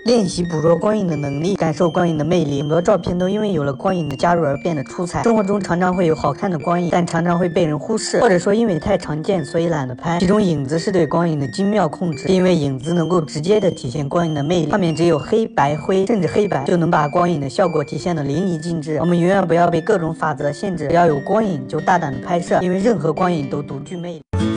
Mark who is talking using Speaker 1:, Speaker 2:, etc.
Speaker 1: 练习捕捉光影的能力，感受光影的魅力。很多照片都因为有了光影的加入而变得出彩。生活中常常会有好看的光影，但常常会被人忽视，或者说因为太常见，所以懒得拍。其中影子是对光影的精妙控制，因为影子能够直接的体现光影的魅力。画面只有黑白灰，甚至黑白，就能把光影的效果体现得淋漓尽致。我们永远不要被各种法则限制，只要有光影就大胆的拍摄，因为任何光影都独具魅力。